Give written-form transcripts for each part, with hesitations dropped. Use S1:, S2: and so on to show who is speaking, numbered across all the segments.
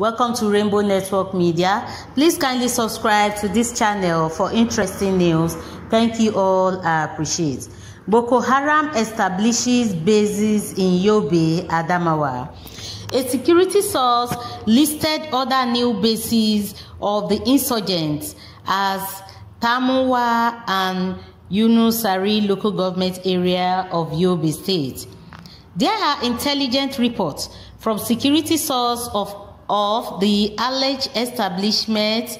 S1: Welcome to Rainbow Network Media. Please kindly subscribe to this channel for interesting news. Thank you all. I appreciate. Boko Haram establishes bases in Yobe, Adamawa. A security source listed other new bases of the insurgents as Tamuwa and Yunusari local government area of Yobe State. There are intelligence reports from security source of the alleged establishment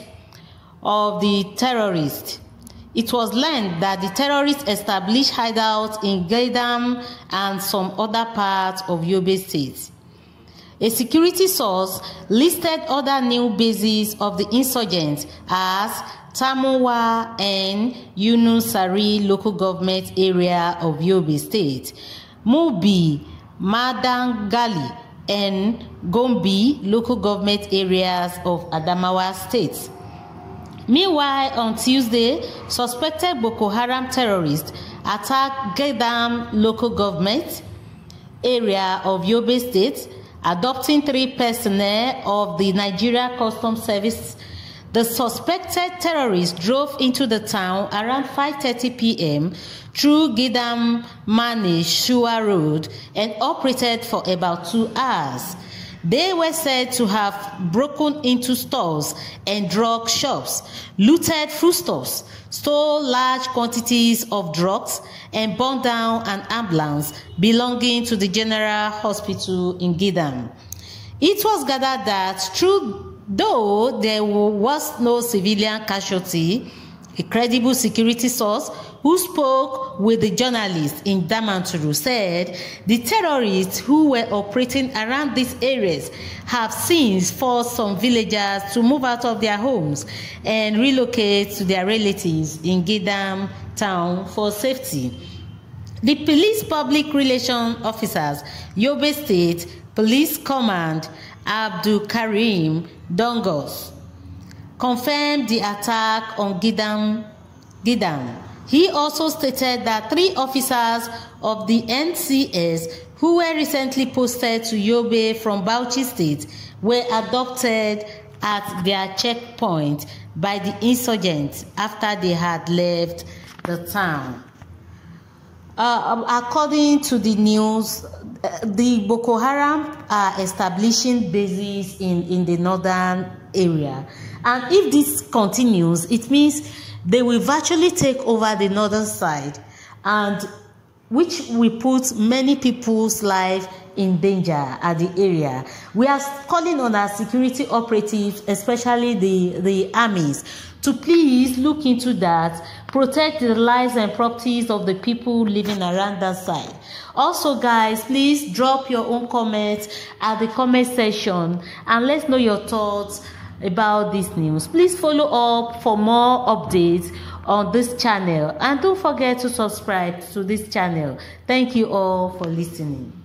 S1: of the terrorists. It was learned that the terrorists established hideouts in Gaidam and some other parts of Yobe State. A security source listed other new bases of the insurgents as Tamuwa and Yunusari local government area of Yobe State, Mubi, Madangali, and Gombe local government areas of Adamawa State. Meanwhile, on Tuesday, suspected Boko Haram terrorists attacked Gaidam local government area of Yobe State, adopting 3 personnel of the Nigeria Customs Service. The suspected terrorists drove into the town around 5:30 p.m. through Gaidam Mani Shua Road and operated for about 2 hours. They were said to have broken into stores and drug shops, looted foodstuffs, stole large quantities of drugs, and burned down an ambulance belonging to the General Hospital in Gaidam. It was gathered that though there was no civilian casualty, a credible security source who spoke with the journalist in Damanturu said the terrorists who were operating around these areas have since forced some villagers to move out of their homes and relocate to their relatives in Gaidam town for safety. The police public relations officers, Yobe State Police Command Abdul Karim Dongos, confirmed the attack on Gaidam. He also stated that 3 officers of the NCS who were recently posted to Yobe from Bauchi State were abducted at their checkpoint by the insurgents after they had left the town. According to the news, the Boko Haram are establishing bases in the northern area. And if this continues, it means they will virtually take over the northern side, and which will put many people's life in danger at the area. We are calling on our security operatives, especially the armies, to please look into that, protect the lives and properties of the people living around that side. Also, guys, please drop your own comments at the comment section and let's know your thoughts about this news. Please follow up for more updates on this channel and don't forget to subscribe to this channel. Thank you all for listening.